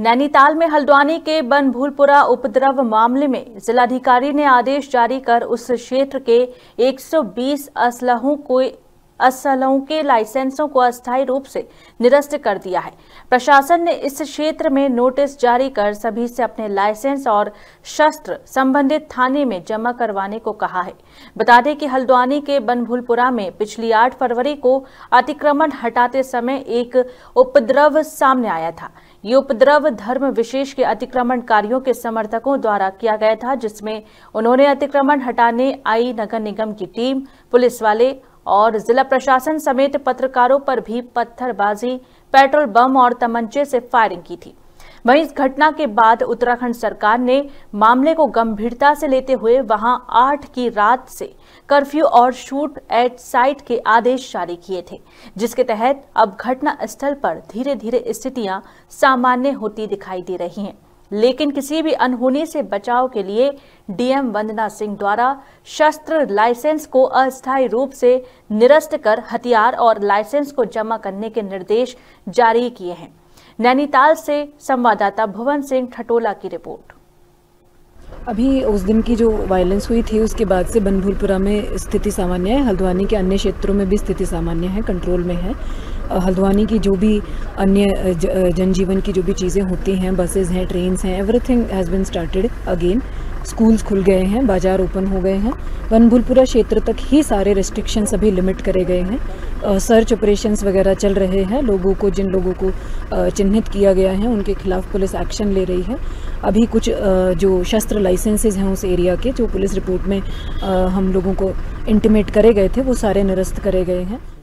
नैनीताल में हल्द्वानी के बनभूलपुरा उपद्रव मामले में जिलाधिकारी ने आदेश जारी कर उस क्षेत्र के 120 असलहों के लाइसेंसों को अस्थायी रूप से निरस्त कर दिया है। प्रशासन ने इस क्षेत्र में नोटिस जारी कर सभी से अपने लाइसेंस और शस्त्र संबंधित थाने में जमा करवाने को कहा है। बता दें कि हल्द्वानी के बनभूलपुरा में पिछली 8 फरवरी को अतिक्रमण हटाते समय एक उपद्रव सामने आया था। ये उपद्रव धर्म विशेष के अतिक्रमणकारियों के समर्थकों द्वारा किया गया था, जिसमें उन्होंने अतिक्रमण हटाने आई नगर निगम की टीम, पुलिस वाले और जिला प्रशासन समेत पत्रकारों पर भी पत्थरबाजी, पेट्रोल बम और तमंचे से फायरिंग की थी। वहीं इस घटना के बाद उत्तराखंड सरकार ने मामले को गंभीरता से लेते हुए वहां 8 की रात से कर्फ्यू और शूट एट साइट के आदेश जारी किए थे, जिसके तहत अब घटना स्थल पर धीरे धीरे स्थितियां सामान्य होती दिखाई दे रही हैं। लेकिन किसी भी अनहोनी से बचाव के लिए डीएम वंदना सिंह द्वारा शस्त्र लाइसेंस को अस्थायी रूप से निरस्त कर हथियार और लाइसेंस को जमा करने के निर्देश जारी किए हैं। नैनीताल से संवाददाता भुवन सिंह ठटोला की रिपोर्ट। अभी उस दिन की जो वायलेंस हुई थी उसके बाद से बनभूलपुरा में स्थिति सामान्य है। हल्द्वानी के अन्य क्षेत्रों में भी स्थिति सामान्य है, कंट्रोल में है। हल्द्वानी की जो भी अन्य जनजीवन की जो भी चीज़ें होती हैं, बसेस हैं, ट्रेन्स हैं, everything has been started again. Schools खुल गए हैं, बाजार ओपन हो गए हैं। बनभूलपुरा क्षेत्र तक ही सारे रेस्ट्रिक्शंस अभी लिमिट करे गए हैं। सर्च ऑपरेशंस वगैरह चल रहे हैं। जिन लोगों को चिन्हित किया गया है उनके खिलाफ पुलिस एक्शन ले रही है। अभी कुछ जो शस्त्र लाइसेंसेज हैं उस एरिया के, जो पुलिस रिपोर्ट में हम लोगों को इंटीमेट करे गए थे, वो सारे निरस्त करे गए हैं।